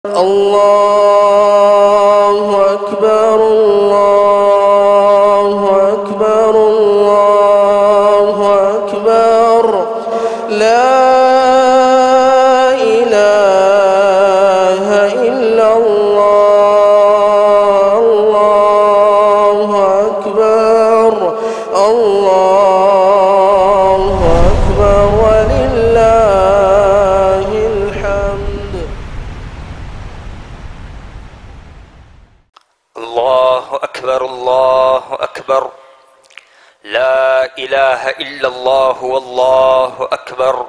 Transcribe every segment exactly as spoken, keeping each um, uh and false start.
الله أكبر الله أكبر الله أكبر لا إله إلا الله الله أكبر الله أكبر ولله الحمد. الله أكبر الله أكبر لا إله إلا الله والله أكبر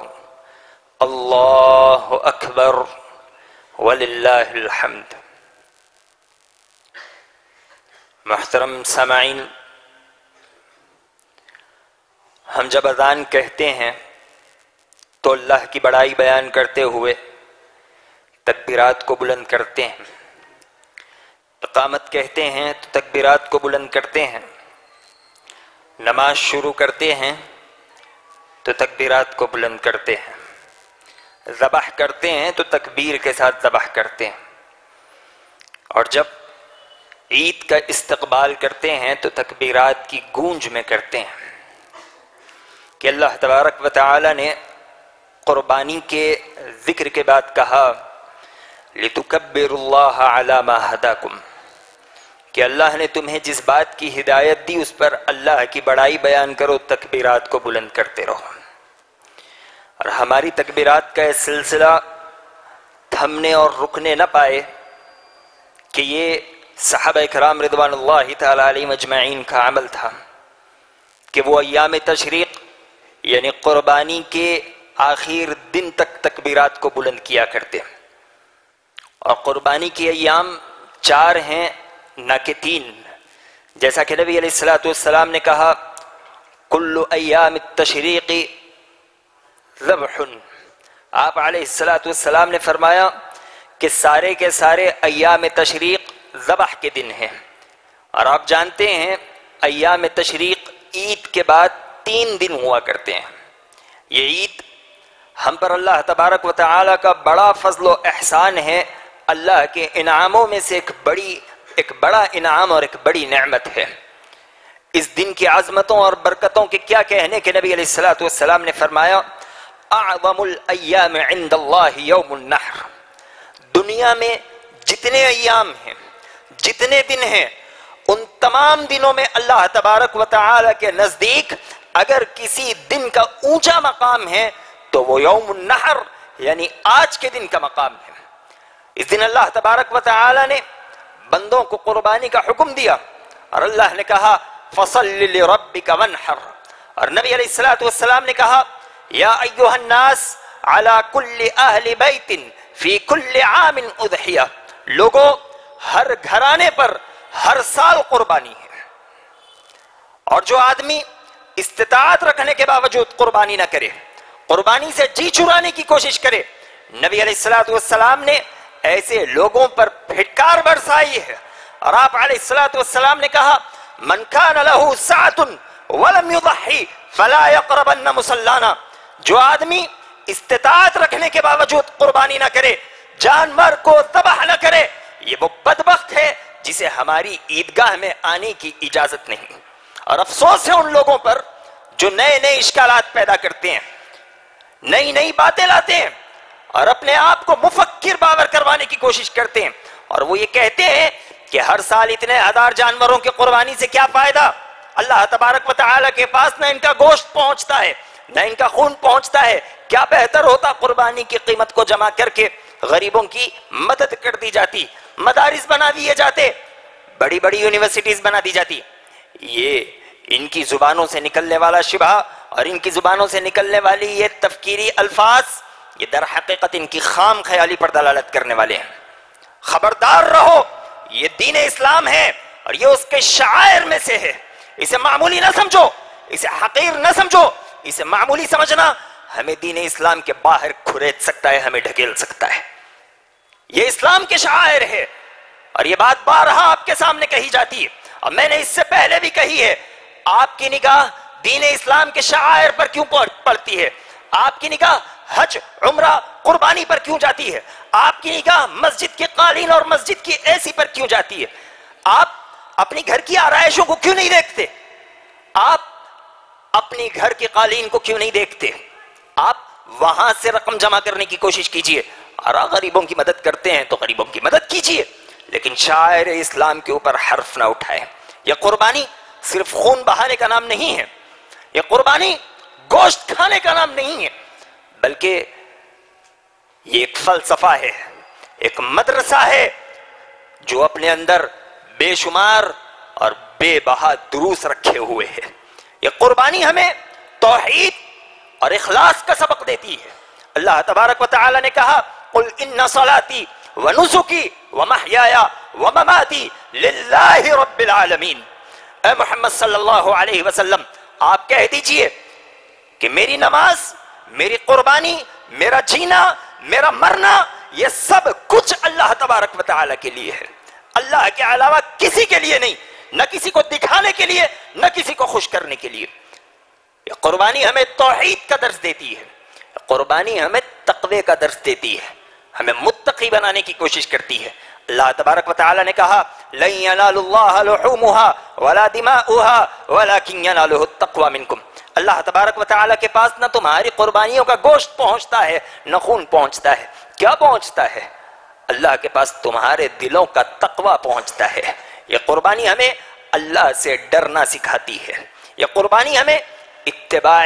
الله أكبر ولله الحمد. محترم سامعین، ہم جب اذان کہتے ہیں تو اللہ کی بڑائی بیان کرتے ہوئے تکبیرات کو بلند کرتے ہیں، اقامت کہتے ہیں تو تکبیرات کو بلند کرتے ہیں، نماز شروع کرتے ہیں تو تکبیرات کو بلند کرتے ہیں، ذبح کرتے ہیں تو تکبیر کے ساتھ ذبح کرتے ہیں، اور جب عید کا استقبال کرتے ہیں تو تکبیرات کی گونج میں کرتے ہیں کہ اللہ تبارک و تعالی نے قربانی کے ذکر کے بعد کہا لِتُكَبِّرُوا اللَّهَ عَلَى مَا هَدَاكُمْ، کہ اللہ نے تمہیں جس بات کی ہدایت دی اس پر اللہ کی بڑائی بیان کرو، تکبیرات کو بلند کرتے رہو. اور ہماری تکبیرات کا یہ سلسلہ تھمنے اور رکنے نہ پائے کہ یہ صحابہ کرام رضوان اللہ تعالی علیہم اجمعین کا عمل تھا کہ وہ ایام تشریق یعنی قربانی کے آخر دن تک تکبیرات کو بلند کیا کرتے. اور قربانی کے ایام چار ہیں نہ کہ تین، جیسا کہ نبی علیہ الصلوۃ والسلام نے کہا کل ایام التشریق ذبح. آپ علیہ الصلوۃ والسلام نے فرمایا کہ سارے کے سارے ایام تشریق ذبح کے دن ہیں. اور آپ جانتے ہیں ایام تشریق عید کے بعد تین دن ہوا کرتے ہیں. یہ عید ہم پر اللہ تبارک و تعالی کا بڑا فضل و احسان ہے، اللہ کے انعاموں میں سے ایک بڑی ایک بڑا انعام اور ایک بڑی نعمت ہے. اس دن کی عظمتوں اور برکتوں کے کیا کہنے کہ نبی علیہ الصلوۃ والسلام نے فرمایا اعظم الایام عند اللہ یوم النحر. دنیا میں جتنے ایام ہیں، جتنے دن ہیں، ان تمام دنوں میں اللہ تبارک و تعالی کے نزدیک اگر کسی دن کا اونچا مقام ہے تو وہ یوم النحر یعنی آج کے دن کا مقام ہے. اس دن اللہ تبارک و تعالی نے بندوں کو قربانی کا حکم دیا اور اللہ نے کہا فصل لربک وانحر. اور نبی علیہ الصلوۃ والسلام نے کہا یا ایھا الناس علی کل اہل بیت فی کل عام اضحیہ. لوگوں، ہر گھرانے پر ہر سال قربانی ہے، اور جو آدمی استطاعت رکھنے کے باوجود قربانی نہ کرے، قربانی سے جی چرانے کی کوشش کرے، نبی علیہ الصلوۃ والسلام نے ایسے لوگوں پر پھٹکار برسائی ہے. اور آپ علیہ الصلوۃ والسلام نے کہا من کان لہ سعۃ ولم یضحی فلا یقربن مصلانا. جو آدمی استطاعت رکھنے کے باوجود قربانی نہ کرے، جانور کو ذبح نہ کرے، یہ وہ بدبخت ہے جسے ہماری عیدگاہ میں آنے کی اجازت نہیں. اور افسوس ہے ان لوگوں پر جو نئے نئے اشکالات پیدا کرتے ہیں، نئی نئی باتیں لاتے ہیں اور اپنے آپ کو مفکر باور کروانے کی کوشش کرتے ہیں. اور وہ یہ کہتے ہیں کہ ہر سال اتنے ہزار جانوروں کی قربانی سے کیا فائدہ؟ اللہ تبارک و تعالی کے پاس نہ ان کا گوشت پہنچتا ہے نہ ان کا خون پہنچتا ہے. کیا بہتر ہوتا قربانی کی قیمت کو جمع کر کے غریبوں کی مدد کر دی جاتی، مدارس بنا دیے جاتے، بڑی بڑی یونیورسٹیز بنا دی جاتی. یہ ان کی زبانوں سے نکلنے والا شبہ اور ان کی زبانوں سے نکلنے والی یہ تفکیری الفاظ، یہ در حقیقت ان کی خام خیالی پر دلالت کرنے والے ہیں. خبردار رہو، یہ دین اسلام ہے اور یہ اس کے شعائر میں سے ہے. اسے معمولی نہ سمجھو، اسے حقیر نہ سمجھو. اسے معمولی سمجھنا ہمیں دین اسلام کے باہر کھرید سکتا ہے، ہمیں ڈھکیل سکتا ہے. یہ اسلام کے شعائر ہے اور یہ بات بارہا آپ کے سامنے کہی جاتی ہے، اور میں نے اس سے پہلے بھی کہی ہے. آپ کی نگاہ دین اسلام کے شعائر پر کیوں پڑتی ہے؟ آپ کی نگاہ حج عمرہ قربانی پر کیوں جاتی ہے؟ آپ کی نگاہ مسجد کے قالین اور مسجد کی اے سی پر کیوں جاتی ہے؟ آپ اپنی گھر کی آرائشوں کو کیوں نہیں دیکھتے؟ آپ اپنی گھر کے قالین کو کیوں نہیں دیکھتے؟ آپ وہاں سے رقم جمع کرنے کی کوشش کیجئے، اور غریبوں کی مدد کرتے ہیں تو غریبوں کی مدد کیجئے، لیکن شاعر اسلام کے اوپر حرف نہ اٹھائے۔ یہ قربانی صرف خون بہانے کا نام نہیں ہے، یہ قربانی گوشت کھانے کا نام نہیں ہے، بلکہ یہ ایک فلسفہ ہے، ایک مدرسہ ہے جو اپنے اندر بے شمار اور بے بہا دروس رکھے ہوئے ہے۔ یہ قربانی ہمیں توحید اور اخلاص کا سبق دیتی ہے۔ اللہ تبارک و تعالی نے کہا قل ان صلاتی ونسکی ومحیایا ومماتی للہ رب العالمین۔ اے محمد صلی اللہ علیہ وسلم آپ کہہ دیجئے کہ میری نماز، میری قربانی، میرا جینا، میرا مرنا، یہ سب کچھ اللہ تبارک و تعالی کے لیے ہے، اللہ کے علاوہ کسی کے لیے نہیں، نہ کسی کو دکھانے کے لیے، نہ کسی کو خوش کرنے کے لیے۔ یہ قربانی ہمیں توحید کا درس دیتی ہے، قربانی ہمیں تقوی کا درس دیتی ہے، ہمیں متقی بنانے کی کوشش کرتی ہے۔ اللہ تبارک و تعالی نے کہا لن ینال اللہ لحومها ولا دماؤها ولكن ینالہ التقوی منکم۔ اللہ تبارک و تعالی کے پاس نہ تمہاری قربانیوں کا گوشت پہنچتا ہے نہ خون پہنچتا ہے، کیا پہنچتا ہے؟ اللہ کے پاس تمہارے دلوں کا تقوی پہنچتا ہے۔ یہ قربانی ہمیں اللہ سے ڈرنا سکھاتی ہے، یہ قربانی ہمیں اتباع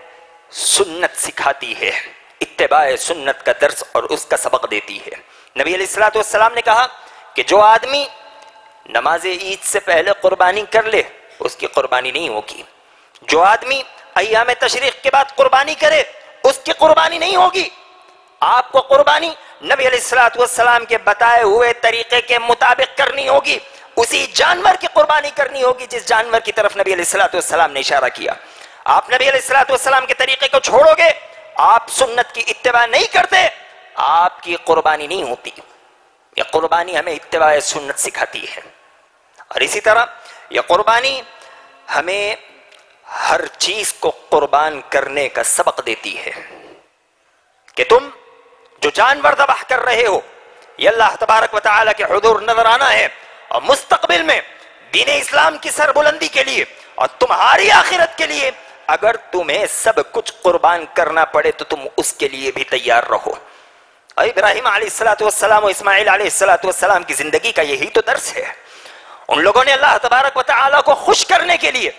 سنت سکھاتی ہے، اتباع سنت کا درس اور اس کا سبق دیتی ہے۔ نبی علیہ الصلوۃ والسلام نے کہا کہ جو آدمی نماز عید سے پہلے قربانی کر لے اس کی قربانی نہیں ہوگی، جو آدمی ایام تشریق کے بعد قربانی کرے اس کی قربانی نہیں ہوگی۔ آپ کو قربانی نبی علیہ الصلوۃ والسلام کے بتائے ہوئے طریقے کے مطابق کرنی ہوگی، اسی جانور کی قربانی کرنی ہوگی جس جانور کی طرف نبی علیہ الصلوۃ والسلام نے اشارہ کیا۔ آپ نبی علیہ الصلوۃ والسلام کے طریقے کو چھوڑو گے، آپ سنت کی اتباع نہیں کرتے، آپ کی قربانی نہیں ہوتی۔ یہ قربانی ہمیں اتباع سنت سکھاتی ہے، اور اسی طرح یہ قربانی ہمیں ہر چیز کو قربان کرنے کا سبق دیتی ہے کہ تم جو جانور ذبح کر رہے ہو یہ اللہ تبارک و تعالی کے حضور نظر آنا ہے، اور مستقبل میں دین اسلام کی سربلندی کے لیے اور تمہاری آخرت کے لیے اگر تمہیں سب کچھ قربان کرنا پڑے تو تم اس کے لیے بھی تیار رہو۔ اور ابراہیم علیہ الصلوۃ والسلام و اسماعیل علیہ الصلوۃ والسلام کی زندگی کا یہی تو درس ہے۔ ان لوگوں نے اللہ تبارک و تعالی کو خوش کرنے کے لیے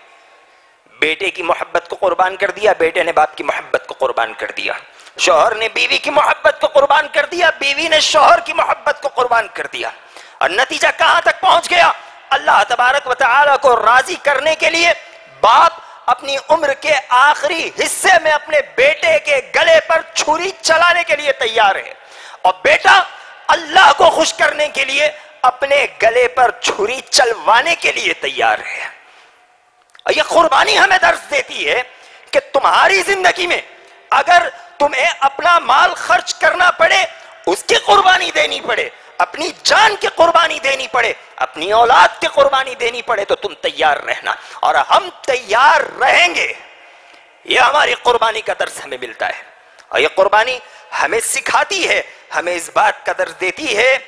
بیٹے کی محبت کو قربان کر دیا، بیٹے نے باپ کی محبت کو قربان کر دیا، شوہر نے بیوی کی محبت کو قربان کر دیا، بیوی نے شوہر کی محبت کو قربان کر دیا، اور نتیجہ کہاں تک پہنچ گیا؟ اللہ تبارک و تعالی کو راضی کرنے کے لیے باپ اپنی عمر کے آخری حصے میں اپنے بیٹے کے گلے پر چھری چلانے کے لیے تیار ہے، اور بیٹا اللہ کو خوش کرنے کے لیے اپنے گلے پر چھری چلوانے کے لیے تیار ہے۔ اور یہ قربانی ہمیں درس دیتی ہے کہ تمہاری زندگی میں اگر تمہیں اپنا مال خرچ کرنا پڑے، اس کی قربانی دینی پڑے، اپنی جان کی قربانی دینی پڑے، اپنی اولاد کی قربانی دینی پڑے، تو تم تیار رہنا، اور ہم تیار رہیں گے۔ یہ ہماری قربانی کا درس ہمیں ملتا ہے، اور یہ قربانی ہمیں سکھاتی ہے، ہمیں اس بات کا درس دیتی ہے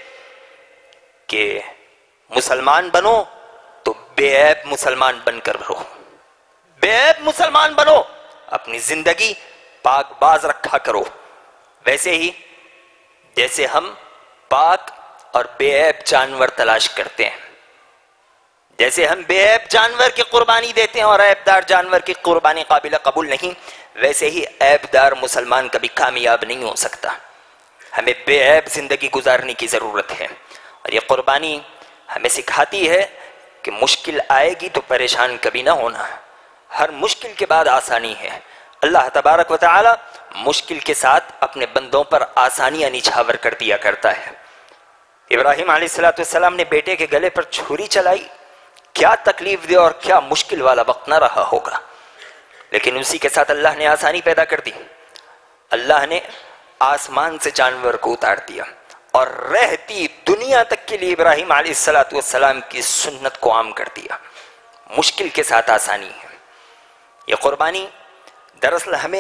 کہ مسلمان بنو تو بے عیب مسلمان بن کر رہو، بے عیب مسلمان بنو، اپنی زندگی پاک باز رکھا کرو، ویسے ہی جیسے ہم پاک اور بے عیب جانور تلاش کرتے ہیں، جیسے ہم بے عیب جانور کی قربانی دیتے ہیں اور عیب دار جانور کی قربانی قابل قبول نہیں، ویسے ہی عیب دار مسلمان کبھی کامیاب نہیں ہو سکتا۔ ہمیں بے عیب زندگی گزارنے کی ضرورت ہے، اور یہ قربانی ہمیں سکھاتی ہے کہ مشکل آئے گی تو پریشان کبھی نہ ہونا، ہر مشکل کے بعد آسانی ہے۔ اللہ تبارک و تعالی مشکل کے ساتھ اپنے بندوں پر آسانیاں نچھاور کر دیا کرتا ہے۔ ابراہیم علیہ الصلوۃ والسلام نے بیٹے کے گلے پر چھری چلائی، کیا تکلیف دہ اور کیا مشکل والا وقت نہ رہا ہوگا، لیکن اسی کے ساتھ اللہ نے آسانی پیدا کر دی، اللہ نے آسمان سے جانور کو اتار دیا، اور رہتی دنیا تک کے لیے ابراہیم علیہ الصلوۃ والسلام کی سنت کو عام کر دیا۔ مشکل کے ساتھ آسانی ہے۔ یہ قربانی دراصل ہمیں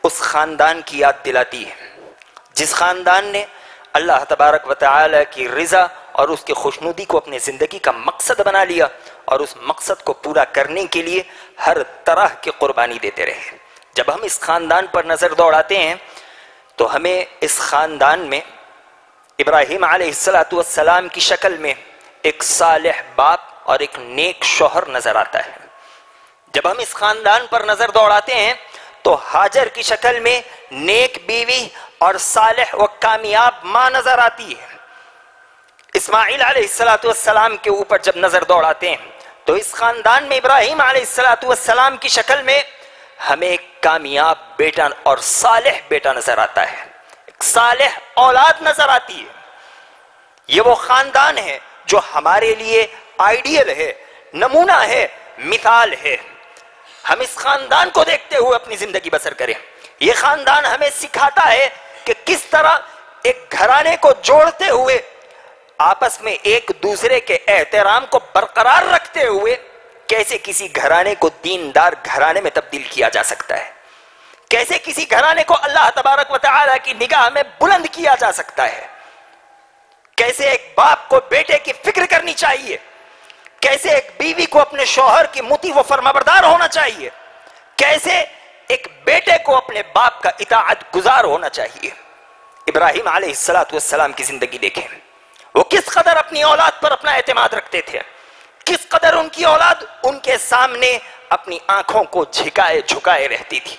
اس خاندان کی یاد دلاتی ہے جس خاندان نے اللہ تبارک و تعالی کی رضا اور اس کی خوشنودی کو اپنے زندگی کا مقصد بنا لیا اور اس مقصد کو پورا کرنے کے لیے ہر طرح کی قربانی دیتے رہے۔ جب ہم اس خاندان پر نظر دوڑاتے ہیں تو ہمیں اس خاندان میں ابراہیم علیہ السلام کی شکل میں ایک صالح باپ اور ایک نیک شوہر نظر آتا ہے۔ جب ہم اس خاندان پر نظر دوڑاتے ہیں تو ہاجر کی شکل میں نیک بیوی اور صالح و کامیاب ماں نظر آتی ہے۔ اسماعیل علیہ السلام کے اوپر جب نظر دوڑاتے ہیں تو اس خاندان میں ابراہیم علیہ السلام کی شکل میں ہمیں ایک کامیاب بیٹا اور صالح بیٹا نظر آتا ہے، ایک صالح اولاد نظر آتی ہے۔ یہ وہ خاندان ہے جو ہمارے لیے آئیڈیل ہے، نمونہ ہے، مثال ہے۔ ہم اس خاندان کو دیکھتے ہوئے اپنی زندگی بسر کریں۔ یہ خاندان ہمیں سکھاتا ہے کہ کس طرح ایک گھرانے کو جوڑتے ہوئے آپس میں ایک دوسرے کے احترام کو برقرار رکھتے ہوئے کیسے کسی گھرانے کو دیندار گھرانے میں تبدیل کیا جا سکتا ہے، کیسے کسی گھرانے کو اللہ تبارک و تعالی کی نگاہ میں بلند کیا جا سکتا ہے، کیسے ایک باپ کو بیٹے کی فکر کرنی چاہیے، کیسے ایک بیوی کو اپنے شوہر کی مطیع و فرمانبردار ہونا چاہیے، کیسے ایک بیٹے کو اپنے باپ کا اطاعت گزار ہونا چاہیے۔ ابراہیم علیہ السلام کی زندگی دیکھیں، وہ کس قدر اپنی اولاد پر اپنا اعتماد رکھتے تھے، کس قدر ان کی اولاد ان کے سامنے اپنی آنکھوں کو جھکائے جھکائے رہتی تھی۔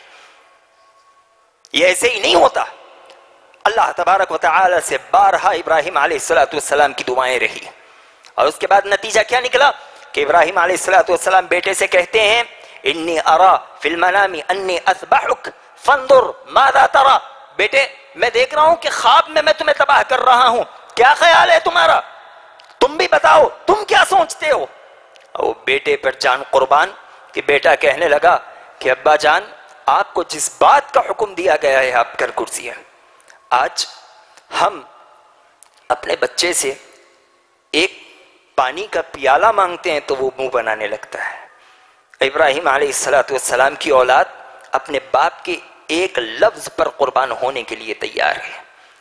یہ ایسے ہی نہیں ہوتا، اللہ تبارک و تعالی سے بارہا ابراہیم علیہ السلام کی دعائیں رہی، اور اس کے بعد نتیجہ کیا نکلا کہ ابراہیم علیہ السلام بیٹے سے کہتے ہیں انی ارا فی المنام انی اذبحک فانظر ماذا ترى، بیٹے میں دیکھ رہا ہوں کہ خواب میں میں تمہیں تباہ کر رہا ہوں، کیا خیال ہے تمہارا، تم بھی بتاؤ تم کیا سوچتے ہو۔ اور بیٹے پر جان قربان کہ بیٹا کہنے لگا کہ ابا جان آپ کو جس بات کا حکم دیا گیا ہے آپ کر کرسی ہے۔ آج ہم اپنے بچے سے ایک پانی کا پیالہ مانگتے ہیں تو وہ منہ بنانے لگتا ہے۔ ابراہیم علیہ السلام کی اولاد اپنے باپ کے ایک لفظ پر قربان ہونے کے لیے تیار ہے۔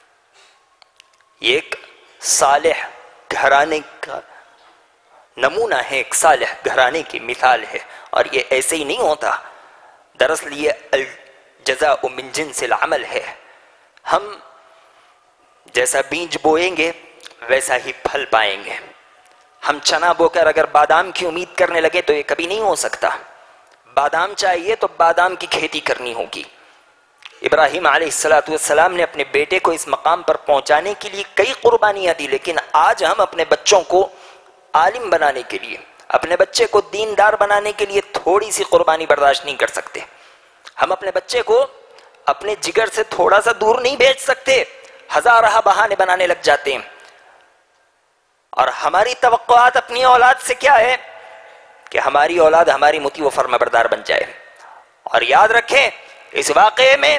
یہ ایک صالح گھرانے کا نمونہ ہے، ایک صالح گھرانے کی مثال ہے، اور یہ ایسے ہی نہیں ہوتا، دراصل یہ الجزاء من جنس العمل ہے۔ ہم جیسا بیج بوئیں گے ویسا ہی پھل پائیں گے۔ ہم چنا بو کر اگر بادام کی امید کرنے لگے تو یہ کبھی نہیں ہو سکتا۔ بادام چاہیے تو بادام کی کھیتی کرنی ہوگی۔ ابراہیم علیہ السلام نے اپنے بیٹے کو اس مقام پر پہنچانے کے لیے کئی قربانیاں دی، لیکن آج ہم اپنے بچوں کو عالم بنانے کے لیے، اپنے بچے کو دیندار بنانے کے لیے تھوڑی سی قربانی برداشت نہیں کر سکتے۔ ہم اپنے بچے کو اپنے جگر سے تھوڑا سا دور نہیں بھیج سکتے، ہزارہ بہانے بنانے لگ جاتے ہیں۔ اور ہماری توقعات اپنی اولاد سے کیا ہے کہ ہماری اولاد ہماری مطیع و فرمانبردار بن جائے۔ اور یاد رکھیں اس واقعے میں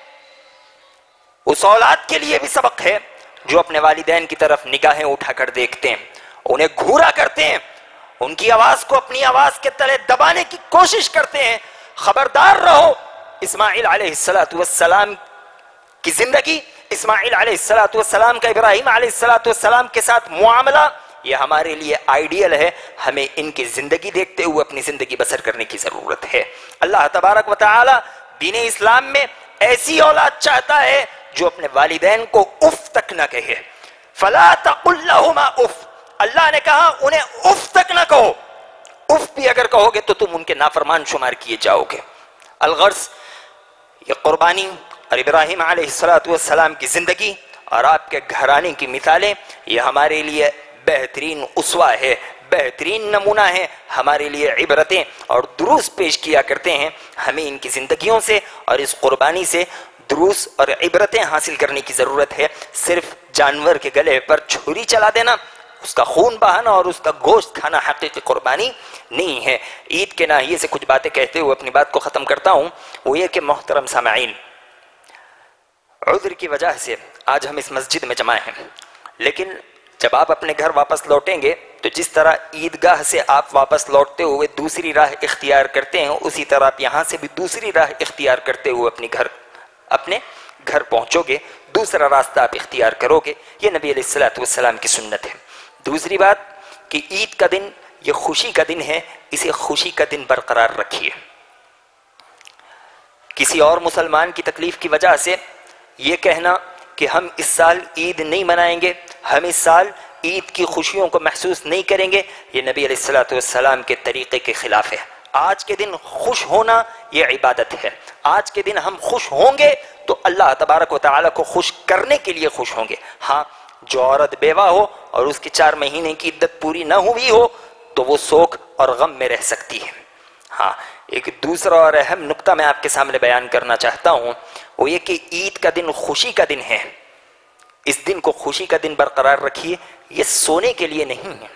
اس اولاد کے لیے بھی سبق ہے جو اپنے والدین کی طرف نگاہیں اٹھا کر دیکھتے ہیں، انہیں گھورا کرتے ہیں، ان کی آواز کو اپنی آواز کے تلے دبانے کی کوشش کرتے ہیں۔ خبردار رہو، اسماعیل علیہ السلام کی زندگی، اسماعیل علیہ السلام کا ابراہیم علیہ السلام کے ساتھ معاملہ یہ ہمارے لیے آئیڈیل ہے۔ ہمیں ان کی زندگی دیکھتے ہوئے اپنی زندگی بسر کرنے کی ضرورت ہے۔ اللہ تبارک و تعالی دین اسلام میں ایسی اولاد چاہتا ہے جو اپنے والدین کو اف تک نہ کہے۔ فلا تقل لہما اف، اللہ نے کہا انہیں اف تک نہ کہو، اف بھی اگر کہو گے تو تم ان کے نافرمان شمار کیے جاؤ گے۔ الغرض یہ قربانی اور ابراہیم علیہ السلام کی زندگی اور آپ کے گھرانے کی مثالیں یہ ہمارے لیے بہترین اسوہ ہے، بہترین نمونہ ہے، ہمارے لیے عبرتیں اور دروس پیش کیا کرتے ہیں۔ ہمیں ان کی زندگیوں سے اور اس قربانی سے دروس اور عبرتیں حاصل کرنے کی ضرورت ہے۔ صرف جانور کے گلے پر چھری چلا دینا، اس کا خون بہانا اور اس کا گوشت کھانا حقیقی قربانی نہیں ہے۔ عید کے ناحیے سے کچھ باتیں کہتے ہوئے اپنی بات کو ختم کرتا ہوں، وہ یہ کہ محترم سامعین، عذر کی وجہ سے آج ہم اس مسجد میں جمع ہیں، لیکن جب آپ اپنے گھر واپس لوٹیں گے تو جس طرح عیدگاہ سے آپ واپس لوٹتے ہوئے دوسری راہ اختیار کرتے ہیں، اسی طرح آپ یہاں سے بھی دوسری راہ اختیار کرتے ہوئے اپنی گھر اپنے گھر پہنچو گے، دوسرا راستہ آپ اختیار کرو گے۔ یہ نبی علیہ الصلوۃ والسلام کی سنت ہے۔ دوسری بات کہ عید کا دن یہ خوشی کا دن ہے، اسے خوشی کا دن برقرار رکھیے۔ کسی اور مسلمان کی تکلیف کی وجہ سے یہ کہنا کہ ہم اس سال عید نہیں منائیں گے، ہم اس سال عید کی خوشیوں کو محسوس نہیں کریں گے، یہ نبی علیہ الصلوۃ والسلام کے طریقے کے خلاف ہے۔ آج کے دن خوش ہونا یہ عبادت ہے۔ آج کے دن ہم خوش ہوں گے تو اللہ تبارک و تعالیٰ کو خوش کرنے کے لیے خوش ہوں گے۔ ہاں، جو عورت بیوہ ہو اور اس کی چار مہینے کی عدت پوری نہ ہوئی ہو تو وہ سوگ اور غم میں رہ سکتی ہے۔ ہاں، ایک دوسرا اور اہم نقطہ میں آپ کے سامنے بیان کرنا چاہتا ہوں، وہ یہ کہ عید کا دن خوشی کا دن ہے۔ اس دن کو خوشی کا دن برقرار رکھیے، یہ سونے کے لیے نہیں ہے۔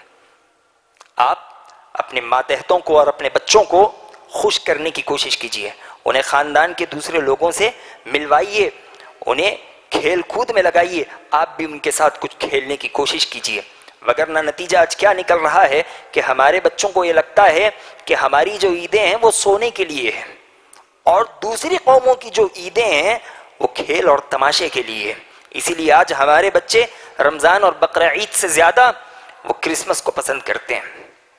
آپ اپنے ماتحتوں کو اور اپنے بچوں کو خوش کرنے کی کوشش کیجیے، انہیں خاندان کے دوسرے لوگوں سے ملوائیے، انہیں کھیل کود میں لگائیے، آپ بھی ان کے ساتھ کچھ کھیلنے کی کوشش کیجیے۔ وگرنہ نتیجہ آج کیا نکل رہا ہے کہ ہمارے بچوں کو یہ لگتا ہے کہ ہماری جو عیدیں ہیں وہ سونے کے لیے ہیں، اور دوسری قوموں کی جو عیدیں ہیں وہ کھیل اور تماشے کے لیے۔ اسی لیے آج ہمارے بچے رمضان اور بقرہ عید سے زیادہ وہ کرسمس کو پسند کرتے ہیں،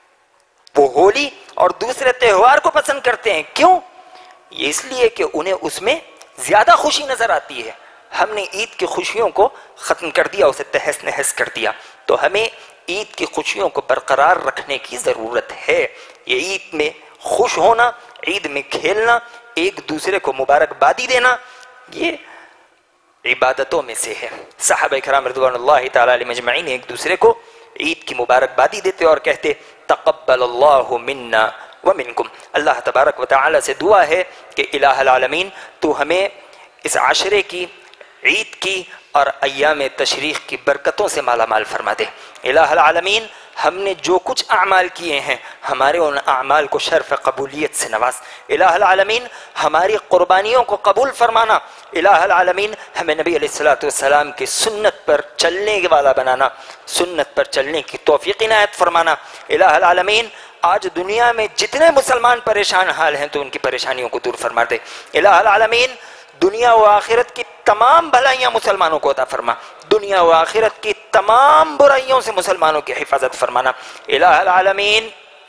وہ ہولی اور دوسرے تہوار کو پسند کرتے ہیں۔ کیوں؟ یہ اس لیے کہ انہیں اس میں زیادہ خوشی نظر آتی ہے۔ ہم نے عید کی خوشیوں کو ختم کر دیا، اسے تہس نہس کر دیا۔ تو ہمیں عید کی خوشیوں کو برقرار رکھنے کی ضرورت ہے۔ یہ عید میں خوش ہونا، عید میں کھیلنا، ایک دوسرے کو مبارکبادی دینا، یہ عبادتوں میں سے ہے۔ صحابہ کرام رضوان اللہ تعالی علیہم اجمعین ایک دوسرے کو عید کی مبارکبادی دیتے اور کہتے تقبل اللہ منا ومنکم، اللہ تبارک و تعالی سے دعا ہے کہ الہ العالمین تو ہمیں اس عشرے کی، عید کی اور ایام تشریق کی برکتوں سے مالا مال فرما دے۔ الہ العالمین ہم نے جو کچھ اعمال کیے ہیں ہمارے ان اعمال کو شرف قبولیت سے نواز۔ الہ العالمین ہماری قربانیوں کو قبول فرمانا۔ الہ العالمین ہمیں نبی علیہ الصلوۃ والسلام کی سنت پر چلنے والا بنانا، سنت پر چلنے کی توفیق عنایت فرمانا۔ الہ العالمین آج دنیا میں جتنے مسلمان پریشان حال ہیں تو ان کی پریشانیوں کو دور فرما دے۔ الہ العالمین دنیا و آخرت کی تمام بھلائیاں مسلمانوں کو عطا فرما، دنیا و آخرت کی تمام برائیوں سے مسلمانوں کی حفاظت فرمانا۔ الہ العالمین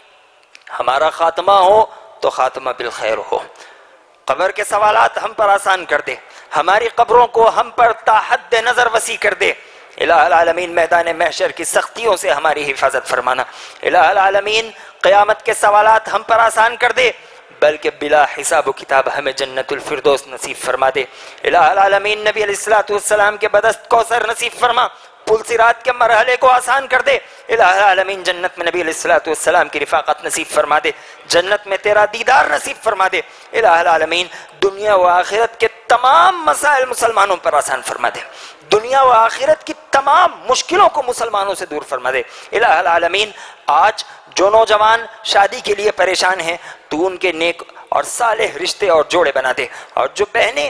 ہمارا خاتمہ ہو تو خاتمہ بالخیر ہو، قبر کے سوالات ہم پر آسان کر دے، ہماری قبروں کو ہم پر تا حد نظر وسیع کر دے۔ الہ العالمین میدان محشر کی سختیوں سے ہماری حفاظت فرمانا۔ الہ العالمین قیامت کے سوالات ہم پر آسان کر دے، بلکہ بلا حساب و کتاب ہمیں جنت الفردوس نصیب فرما دے۔ الہ العالمین نبی علیہ الصلوۃ والسلام کے بدست کوثر نصیب فرما، پل صراط کے مرحلے کو آسان کر دے۔ الہ العالمین جنت میں نبی علیہ الصلوۃ والسلام کی رفاقت نصیب فرما دے، جنت میں تیرا دیدار نصیب فرما دے۔ الہ العالمین دنیا و آخرت کے تمام مسائل مسلمانوں پر آسان فرما دے، دنیا و آخرت کی تمام مشکلوں کو مسلمانوں سے دور فرما دے۔ الہ العالمین آج جو نوجوان شادی کے لیے پریشان ہیں تو ان کے نیک اور صالح رشتے اور جوڑے بنا دے، اور جو بہنیں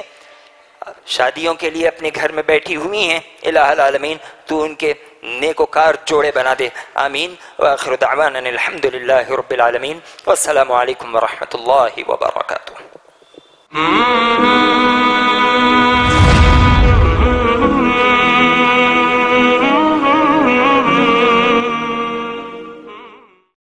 شادیوں کے لیے اپنے گھر میں بیٹھی ہوئی ہیں الہ العالمین تو ان کے نیک و کار جوڑے بنا دے۔ آمین۔ وآخر دعوانا الحمد للہ رب العالمین، والسلام علیکم ورحمۃ اللہ وبرکاتہ۔